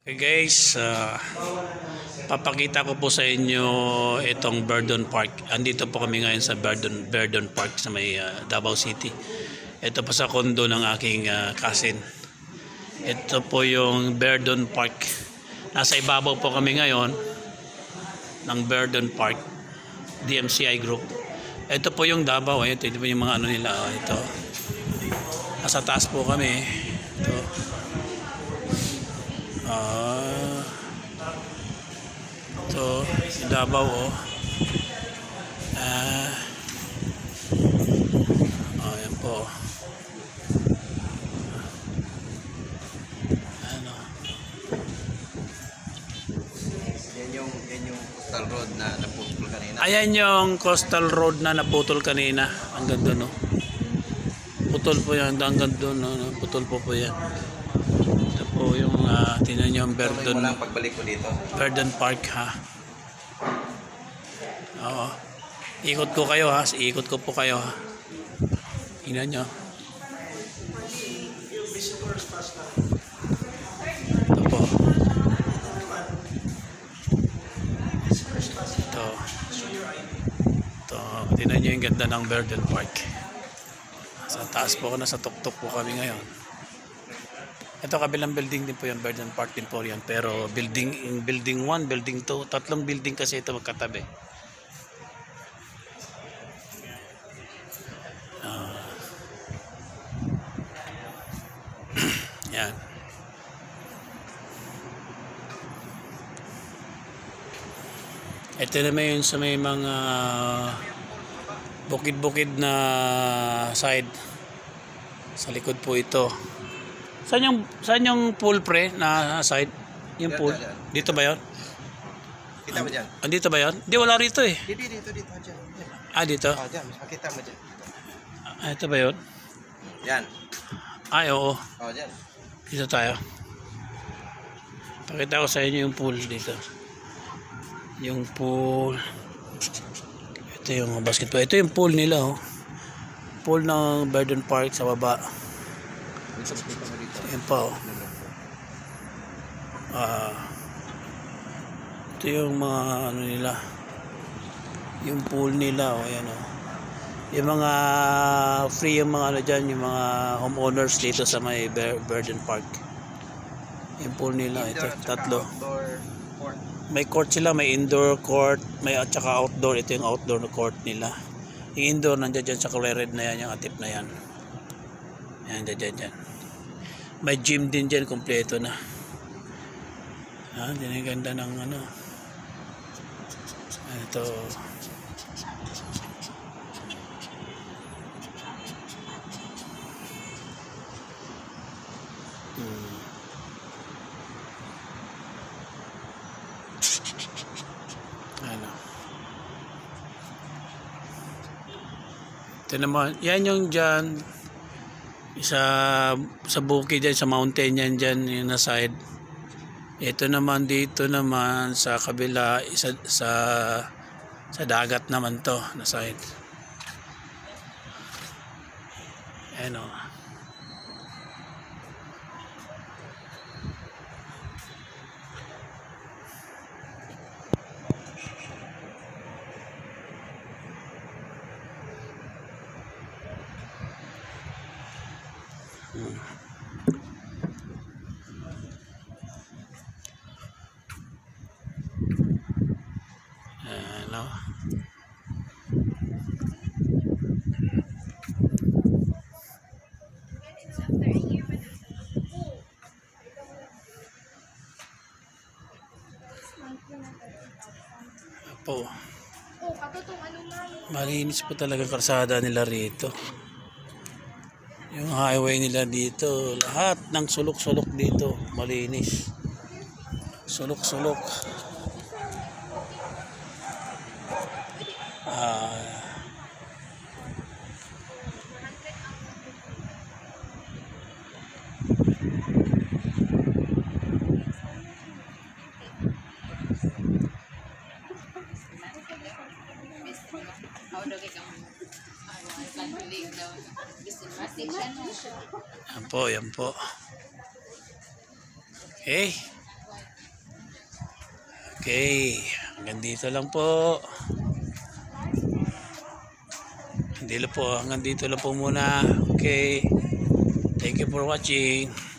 Okay guys, papakita ko po sa inyo itong Verdon Park. Andito po kami ngayon sa Verdon Park sa may Davao City. Ito po sa kondo ng aking cousin. Ito po yung Verdon Park. Nasa ibabaw po kami ngayon ng Verdon Park, DMCI Group. Ito po yung Davao. Ito po yung mga ano nila. Ito. Nasa taas po kami. Ito. Ito, Davao yan po. Ano? Yan yung coastal road na naputol kanina. Ayan yung coastal road na naputol kanina. Hanggang doon, no? Putol po yan. Hanggang doon, no? Putol po yan. Ito po yung, tingnan nyo yung Verdon. Walang pagbalik ko dito. Verdon Park, ha? Oo. Ikot ko kayo, ha? Ikot ko po kayo, ha? Tingnan nyo. Ito po. Ito. Ito. Tingnan nyo yung ganda ng Verdon Park. Sa taas po, nasa tuktok po kami ngayon. Ito kabilang building din po yung Verdon Park din po yan. Pero building 1, building 2, tatlong building kasi ito magkatabi. Yan. Ito naman yun sa may mga bukid-bukid na side. Sa likod po ito. Saan yung pool pre na side? Yung pool? Dito ba yun? Kita mo dyan? Andito ba yun? Di, wala rito eh. Dito. Dyan. Ah, dito? Dyan. Makita mo dyan. Ito ba yun? Yan. Ay, oo. Dyan. Dito tayo. Pakita ko sa inyo yung pool dito. Yung pool. Ito yung basketball. Ito yung pool nila, oh. Pool ng Verdon Park sa baba. Ayan pa, oh. Ito yung mga ano nila. Yung pool nila, oh. Ayan, oh. Yung mga free yung mga ano dyan, yung mga homeowners dito sa may Verdon Park. Yung pool nila, ito, tatlo. May court sila, may indoor court, may at saka outdoor. Ito yung outdoor na court nila. Yung indoor, nandiyan dyan sa color red na yan, yung atip na yan. Yan, dyan. May gym din dyan, kompleto na. Yan yung ganda ng ano. Ito. Ano. Ito naman, yan yung dyan sa bukid dyan, sa mountain yan dyan yung na side. Ito naman dito naman sa kabila, sa dagat naman to na side. Ano. Ano. Po. Malinis po talaga kalsada nila rito. Yung highway nila dito, lahat ng sulok-sulok dito, malinis. Sulok-sulok. Yan po. Okay. Okay, hanggang dito lang po. Hanggang dito lang po muna. Okay, thank you for watching.